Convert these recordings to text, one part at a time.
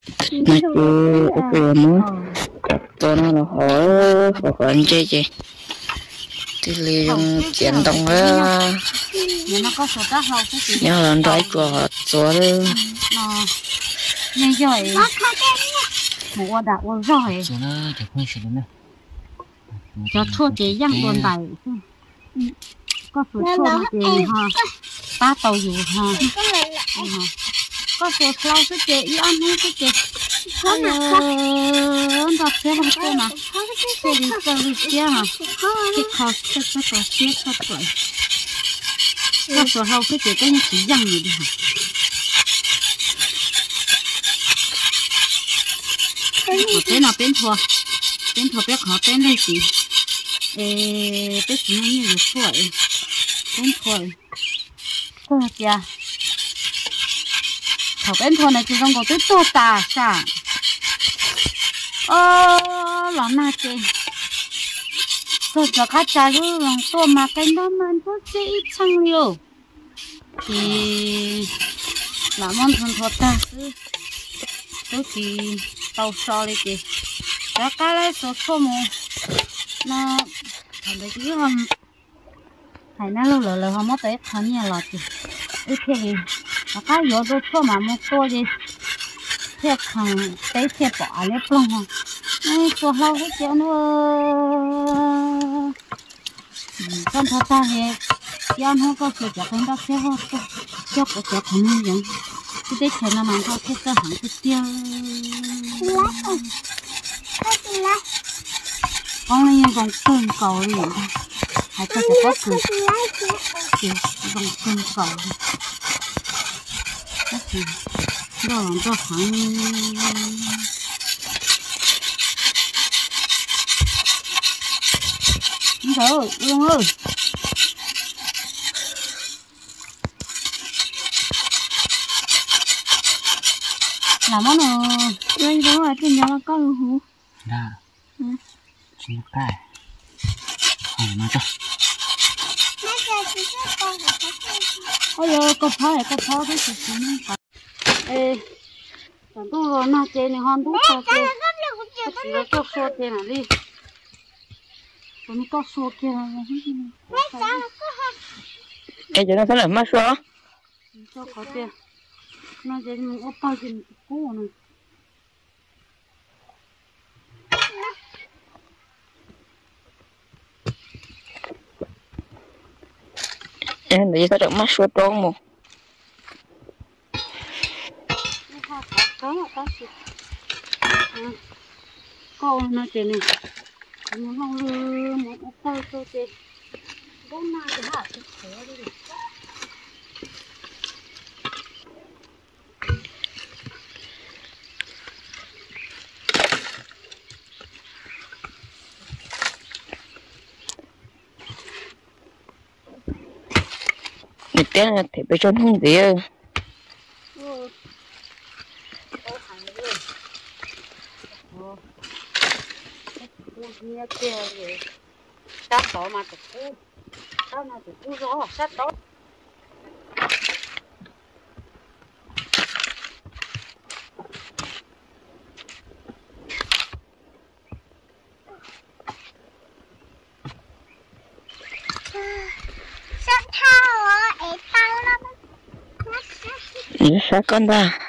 mà chú ok muốn tôi nó là hỏi anh chơi thì liền dùng chiến đồng đó nhớ lần đấy của chúa nó nhanh rồi mua đã uống rồi chúa nó chỉ không xử nữa cho thua chị giang đồn bài có số thua mà chị ha ba tàu dù ha có số thua cái chị ăn hết cái chị anh đọc thế không cô mà cái gì cái gì kia hả cái khó cái khó kia khó tuổi có số hậu cái chị cái chỉ giang gì đi hả ở bên nào bên thua bên khó bên đây gì bên gì như là tuổi bên tuổi cô kia thầu bên thua này chỉ trong có tới tô tà sao làm nào chị tôi cho khách trả luôn lòng tôi mà cái đó mà tôi sẽ ít chăng nhiều thì làm món thuần thuật ta tôi chỉ tàu so đi chị đã cá lấy số số một nó thành đấy chứ không hay nó lâu lâu không mất tới thằng nhà lọt chị ít thì đã cá vô tôi số mà một số đi theo thằng tới theo bỏ lấy không không ai cho lâu hết chứ nữa con thật ta thì cho nó có sự chắc chắn đó sẽ không cho có chắc chắn như vậy cái đấy chuyện là mang theo cái cơ hẳn cái tiêu con này như vòng cơn cầu đi hay có thể có cười kiểu vòng cơn cầu cái gì đó làm cho hẳn rồi luôn ơi làm món nào lên đó là trên nhà có luôn hả? Đã chỉ một cái hỏi mà cho ôi giời có phá cái gì nữa ê còn tôi rồi nó chơi này hòn tôi cho chơi chỉ là cho số chơi này đi tôi mới có số kia này cái chỗ nó sẽ là mất số cho có tiền nó chơi mình ốp bao tiền cũ này em để có được mất số trốn một câu nó chơi này nó không lừa một ốp bao tôi chơi bốn năm cái hạt cái khổ đi người ta là thì phải trốn không gì ơi nghe kia rồi sát đó mà tụi cô sao mà tụi cô rõ sát đó sát thao ở tao lắm sát con ta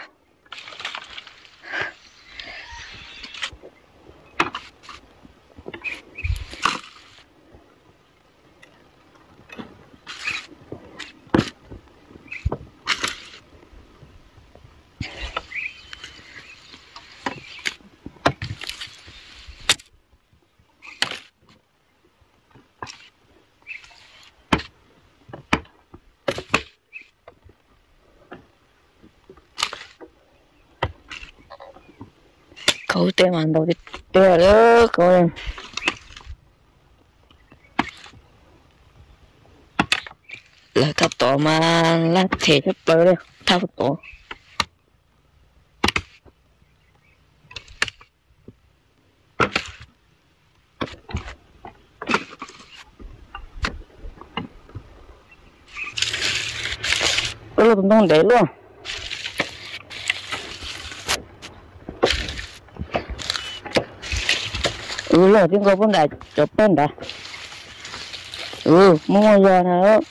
cậu tên mà đâu thì tên đó cậu em là cặp tổ mà là thể chấp bơi đấy thao tổ tôi là tụi để luôn Rồi tiếng cô vẫn đã chụp bên đã mua giờ nào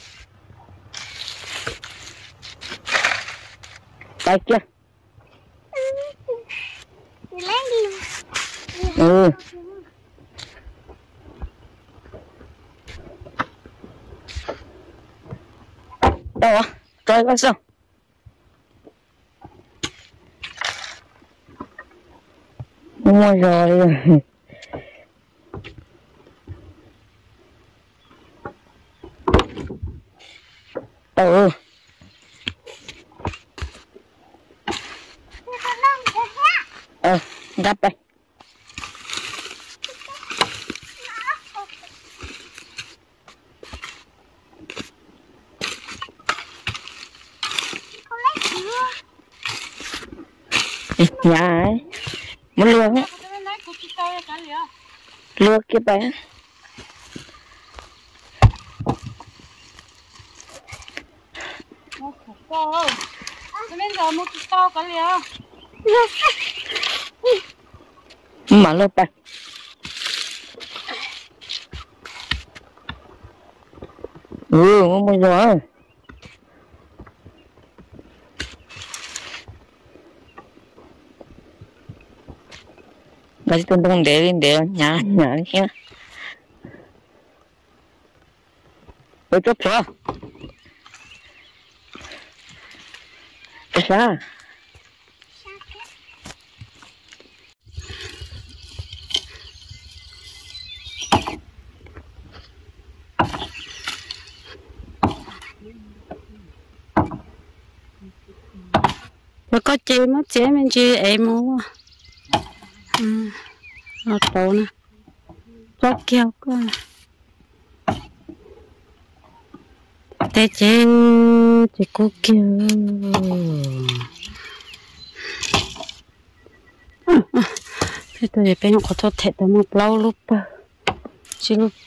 tay kia đâu à trời có sao mua rồi đắp đây nhà ấy muốn lương á lương kia bé mà lương bé muốn rồi Kasi tuntong để nhà kia. Ôi chốt chưa? Sao? Có chế mất chế mình chế em mua nó to nè có keo cơ để chế có keo thế tôi để bên nó có thốt thẹt tới một lâu lúc chỉ lúc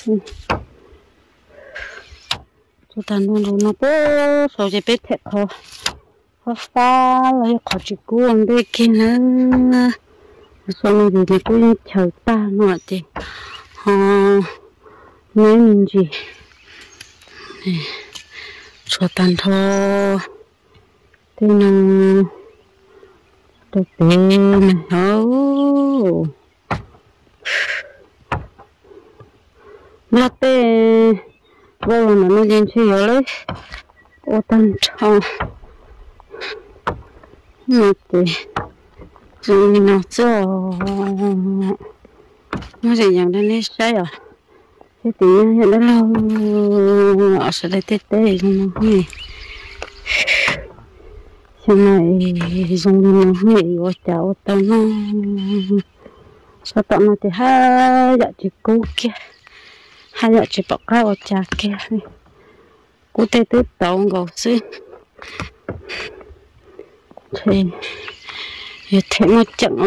chúng ta luôn nó bố rồi để bên thẹt thôi pha lấy khó chịu cuồng đây kia nữa xong rồi thì cũng chờ ta nữa thì mấy mình gì cho tan thôi thế nó được tiền này hấu latte vô là nó lên chơi lấy ô tan cho thì rồi nó cho nó gìอย่างนั้นใช่เหรอที่ตีเห็นแล้วเราเอาใส่เต้ๆnóนี่ใช่ไหมตรงนี้นี่ว่าจะเอาตอนนั้นสัตว์มันที่ให้อยากจะกู้แก่ให้อยากจะบอกเขาว่าจะแก่กูเต้ๆตองก็ซื้อใช่อย่าเทมาจัง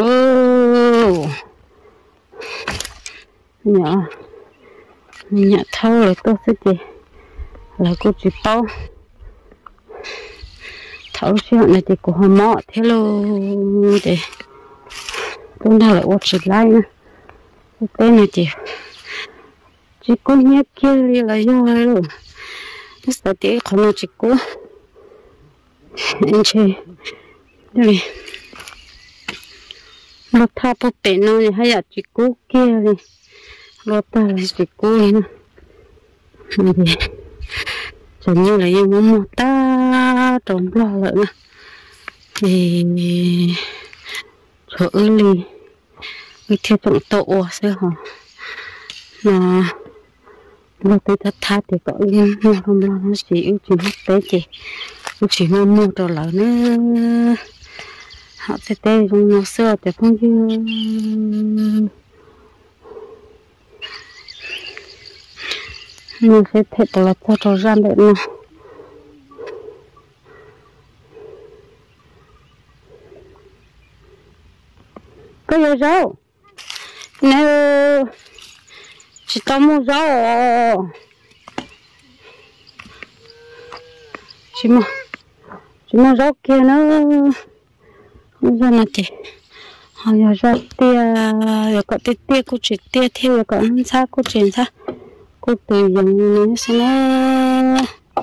nhà thâu là tôi sẽ gì là cô chỉ bao thâu chuyện này thì cô không mọ thế luôn để tôi đang lại ốp chụp lại nè cái này chỉ có nhát kia là do rồi cái sao thì không nói chỉ có anh chị đây nó thao bút bể nó thì hay là chỉ có kia đi lo ta là chỉ cô ấy nè thì chẳng như là yêu muốn ta trồng lo lại nè thì chỗ ly cái theo trọng tổ sẽ hả nó tới thật tha thì có yên mua không lo nó chỉ ưu chỉ mất tế chỉ mua đồ lại nữa họ sẽ tê trong nó xưa thì không như mình sẽ thịt là cho trâu rán để nó có gì rau nếu chỉ tao mua rau chỉ mua rau kia nó không ra là thì họ giờ ra tia rồi có tia cô chỉ tia theo rồi có ăn xa cô chuyển xa cô từ dòng xong nó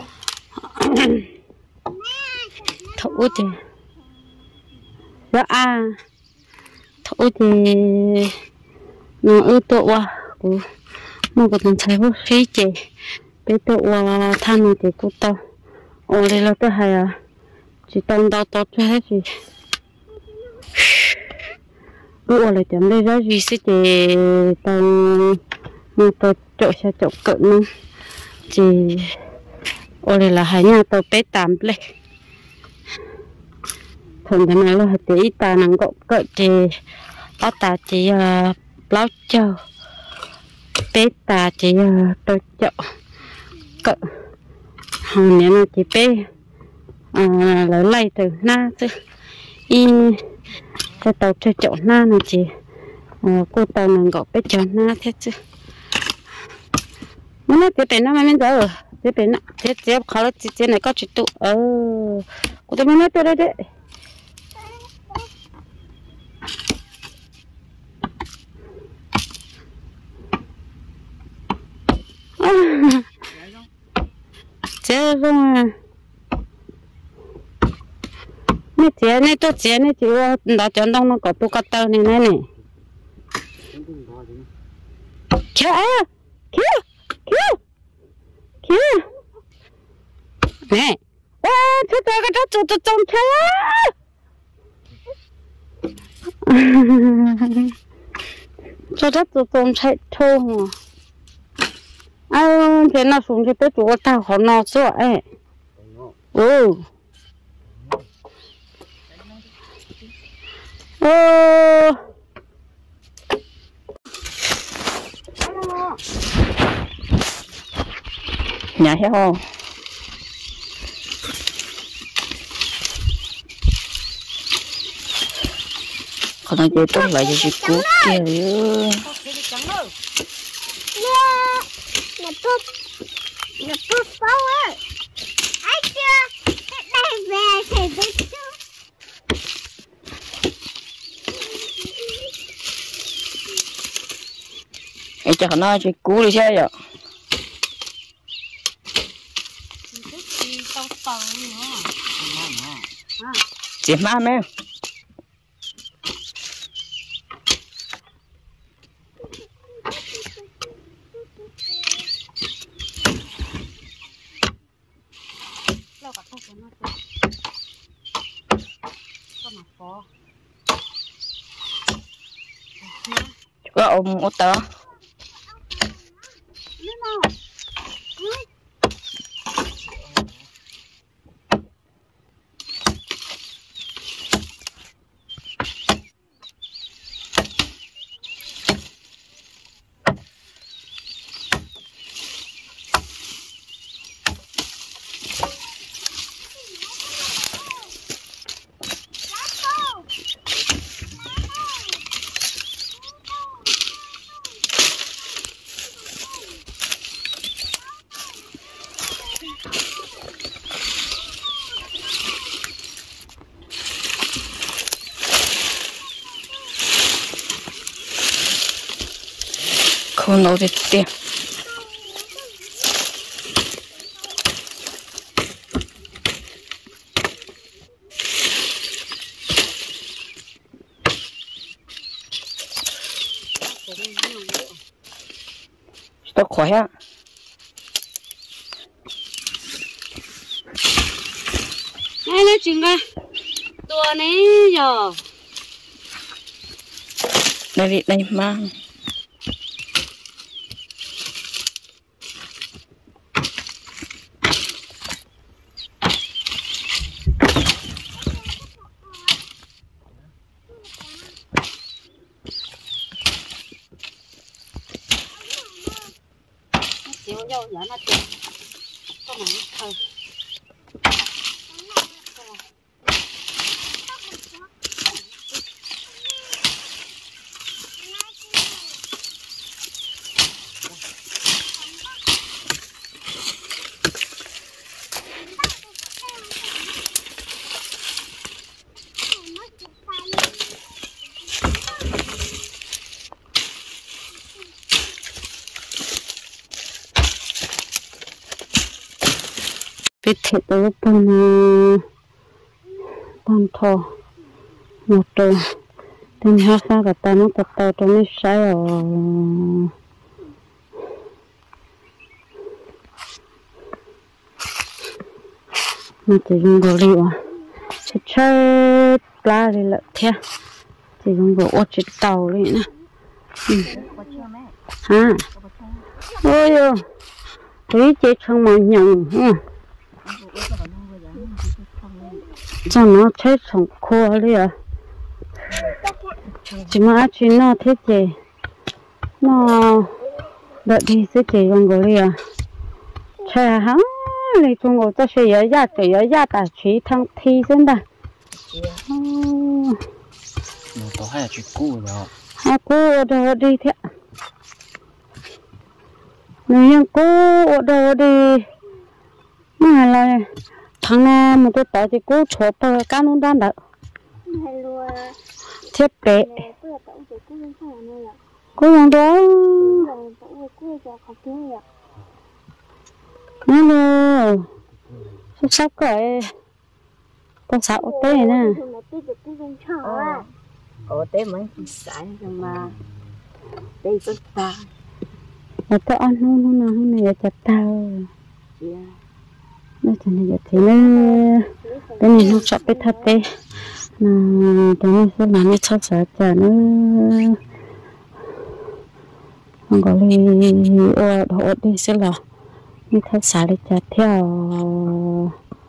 thấu thì đó thấu thì nó ưu tụ mà có thằng trai vô khí chị bé tụ than này thì cô tao ồ đây là tôi hay chỉ tông đau tốt cho hết gì ủa lại chấm đây ra gì sẽ chị tông như tôi chỗ xe chỗ cỡ nữa chị ồ đây là hai nhà tôi bé tạm lên thường cái này là tí ta năng gỗ cỡ chị báo ta chỉ báo cho bé ta chỉ tôi chợ cỡ hồng này là chị bé lấy lấy từ na chứ in cho tàu cho chỗ na này chị cô tàu năng gỗ bé chỗ na thế chứ nó cái bé nó mới giờ cái bé nó thế thế khó là chị này có chuyện tụ cô tôi mới nói tôi đây đấy chết không à này tôi chết này chị đã chọn đông nó có bút cắt tàu này này kia này thế tôi cái đó tôi trông thế cho đó tôi trông chạy thô thế nào xuống cho tôi chủ tao khó nó sợ ấy nhà heo còn thằng chơi tốt lại cho chị cút kia nữa Nè bút pháo ơi. Ai chưa? Đây về thì biết chứ. Ê chắc nó chị cú đi xe vậy chị má mẹ có ông ô tớ không nấu được tiền tôi khỏe á này nói chuyện coi tua này giờ đây mang chịu vô giờ nó chịu có mà thôi biết thiệt tôi bên tam thọ một trâu tên hai sao cả ta nó tập tàu trong cái sai ở nó chỉ dùng đồ liệu sẽ chơi lá thì lợi thế chỉ dùng đồ ô chết tàu đi nè ha ôi ơi thấy chết không mà nhồng ha cho nó chết sống khô đi à chỉ mà chuyện nó thế gì nó đợi đi sẽ chỉ dùng đồ đi à chơi hả này chúng tôi sẽ nhớ ra để nhớ ra ta chỉ thằng thi dân đó nó hay là chuyện cũ rồi à cũ đồ đi thế nhưng cũ đồ đi mà là thằng nào một cái tao thì cũ chụp cái nó đang đợi thiết kế cũ làm đó nó luôn sắp cởi con sạo té nè té mấy sải mà té rất ta là tao ăn hôm nay chặt tao nó cho nên thế nó cái này nó chọc cái thật đấy nó cái này sẽ làm nó chọc sợ chả nó không có đi đồ đi sẽ là như thật xả để chặt theo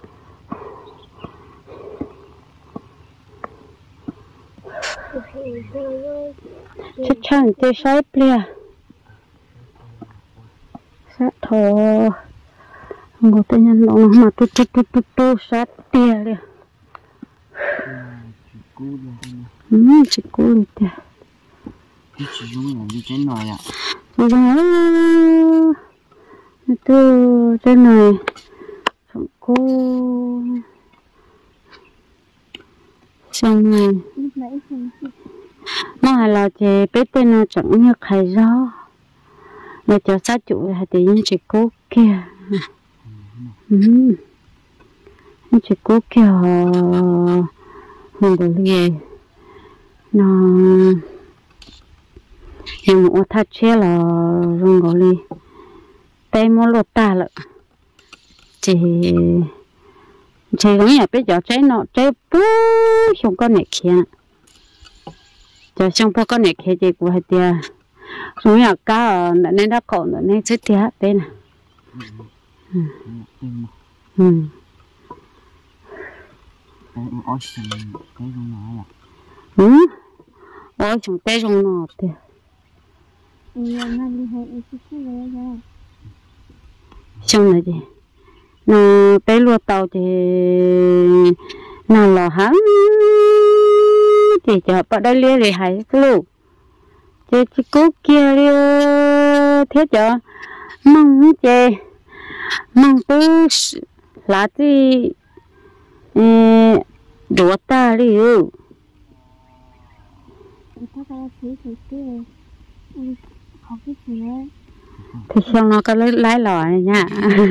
chắc chắn sẽ sai bia sát thò không có tên nhân nó mà tu sát tia đi chỉ cú đi tia chỉ dùng là như thế này ạ từ trên này xong cô xong này nó là chị biết tên nó chẳng như khai gió để cho sát chủ là thì những chị cố kia những chị cố kia không được liền nó nhưng mà thật chế là rung gò li tay mua lột ta lợ chỉ có nhà biết giờ trái nọ trái bú xong con này kia giờ xong po con này kia chỉ của hai tia rồi nhà cá nên đã còn nên chết tia bên này ôi xong cái rung nó ôi xong cái rung nó tia xong rồi gì nó bé lúa tàu thì nào là hắn thì cho bọn đây lia thì hay luôn chị cố kia lia thế cho mong chị mong tôi là gì đùa ta đi thì xong nó có lái lò này nha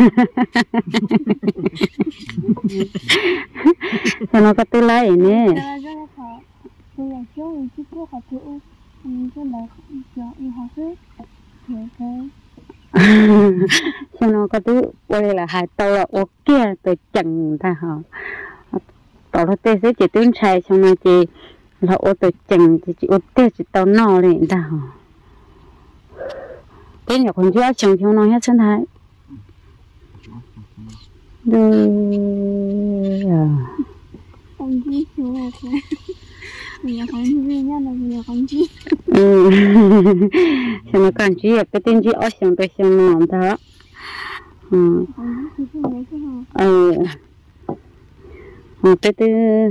xong nó có tư lái nè xong nó có tư đây là hai tàu là ô kia tôi chẳng ta hả tàu nó tê sẽ chỉ tuyến chạy xong nó chỉ là ô tôi chẳng chỉ ô tê chỉ tàu nọ này ta hả cái nhà con chưa trồng theo nó hết chân thái rồi con chi chú là thế nhà con chi nhá là nhà con chi xem nó còn chi cái tên chi ở xem tôi xem nó đó cái từ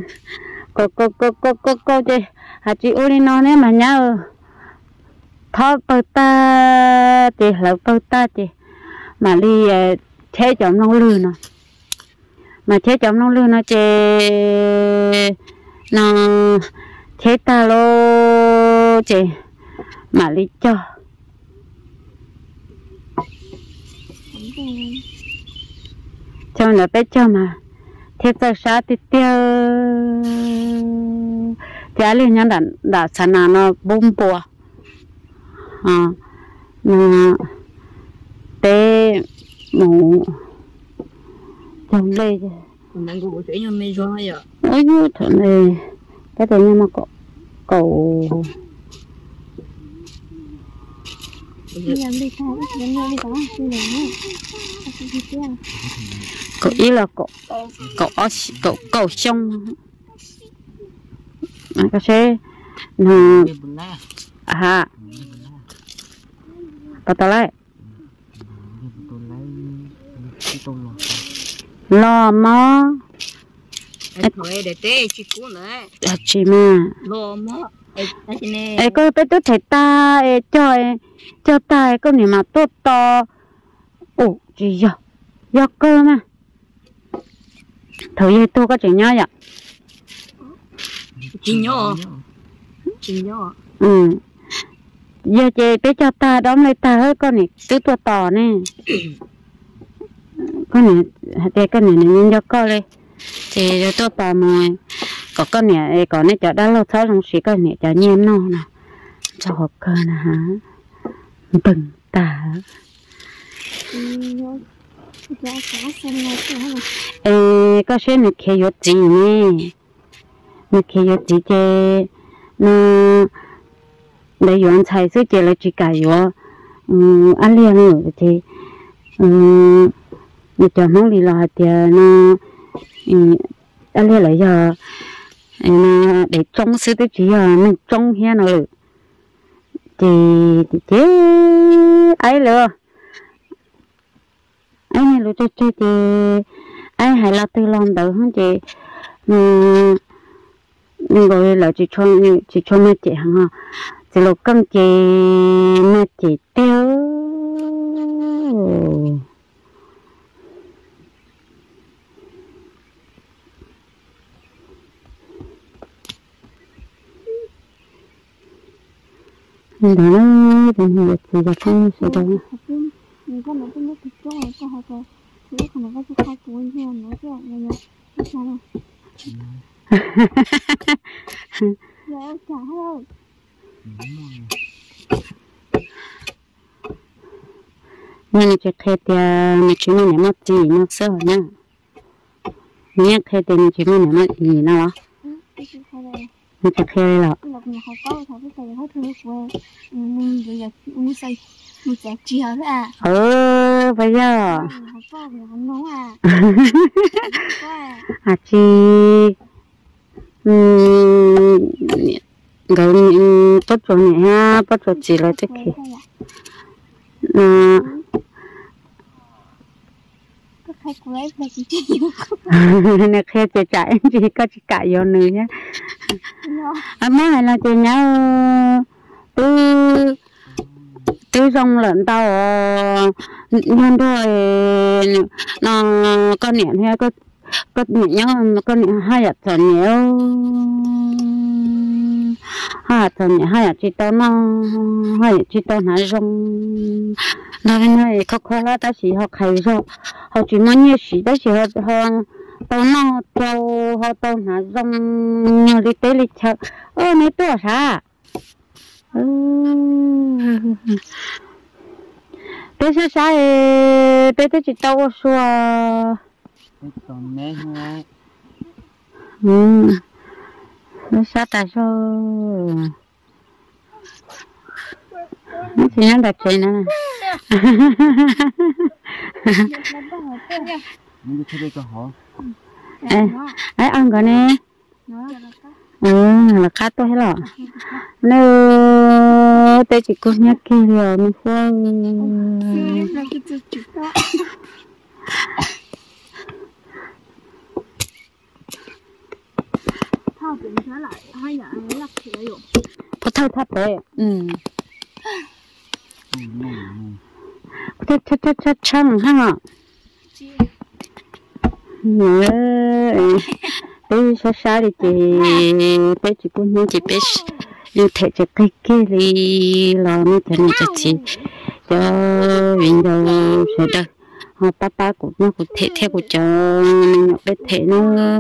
cô chứ hạt chị uli nó nè mà nhá thọ bơ ta thì lẩu bơ ta thì mà đi chế chồng nông lư nó mà chế chồng nông lư nó chế nó chế ta lô chế mà đi cho cho nó bé cho mà thế giờ sao thì tiêu giá lên nhân đã sản nó bung bùa mà té mù trong đây mình cũng có chuyện như mình rồi vậy ôi như thế này cái này nhưng mà cậu cậu ý là cậu xong cái xe à bắt đầu lại lo mò thôi để té chị cũ nữa chị mà lo mò ấy có bé tôi thấy ta cho ta có niệm mà tốt to ồ gì vậy do cơ mà thôi tôi có chuyện nhỏ vậy chị nhỏ giờ chị bé cho ta đóng lấy ta hơi con này tứ tua to nè con này hạt cái này nhân do co đây thì tôi tò mò có con này có này cho đã lâu sau trong xí con này cho nhem nó nè cho học cơ nè hả bừng tả có xe này kia yếu gì nè này kia yếu gì chứ nó để yuan chạy sự chỉ là chỉ cả yếu ăn liền nữa thì như cho mong đi là thì nó ăn liền lại giờ để trông sự tự chỉ là mình trông here nó thì chứ ấy lừa ấy này lừa chơi thì ấy hay là từ lòng đầu hơn chị rồi là chỉ cho mẹ chị hàng ha chỉ là con chị mẹ chị tiêu đó thì mình chỉ là không sẽ đâu mình có nói cái nước thịt trâu có họ có chỉ có nó có khai cuốn theo nó chứ này nó sao đâu giờ chả đâu nhưng chỉ thấy thì mình chỉ muốn làm gì nó sợ nha nhưng thấy thì mình chỉ muốn làm gì nào mình chỉ thấy là mình học câu thằng cái thầy hết thứ của mình bây giờ mình xây mình sẽ chia thôi à bây giờ học câu mình không nấu à chị cái tốt chỗ này ha tốt chỗ chỉ là thế kia khai của ấy là chỉ nhiều nè khai chạy chạy chỉ có chỉ cãi vô nữa nhá má này là chị nhau tôi rong lợn tao nhân thôi nó con nhện hay có nhện nhau con nhện hai hạt tròn nhiều hai hạt tròn nhện hai hạt chỉ tao nó hai hạt chỉ tao hả rong nó này khó là ta chỉ học hay rồi họ chỉ muốn nhiều sĩ ta chỉ họ tao nó họ tao hả rong nhiều đi tới lịch chợ này tôi sao bây giờ sao bây giờ chỉ tao xua còn mẹ hai nó sao tại sao nó chỉ nó đặt chơi nữa mình đi chơi họ ấy ăn cái này là cá tôi hết rồi nếu tôi chỉ có nhắc kia rồi mình thao biến trở lại hai nhà ấy là thế rồi có thao thắt đấy thắt chăng ha bây giờ sao đi chị bây chỉ có những chị bây như thế cho cái kia đi làm như thế này cho chị cho viên đầu sẽ được họ ba của nó của thể theo của cho nhỏ bé thể nó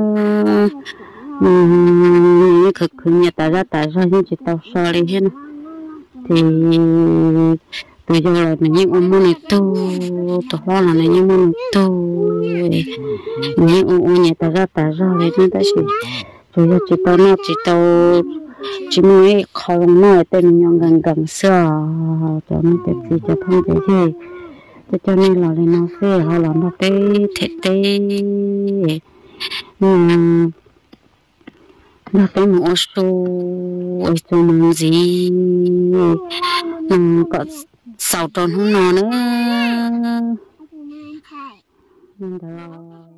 cực cực nhà ta ra những chỉ tàu so lên hết thì bây giờ là những ông này tu hoa là những ông tu những ông nhà ta ra lên nó đã rồi giờ chỉ tao chỉ mới không nói tên nhau gần gần xưa cho nó đẹp gì cho không đẹp gì cho nên là lên nó phê họ làm nó cái thịt tê nó cái một số món gì có sáu tròn không nó nữa.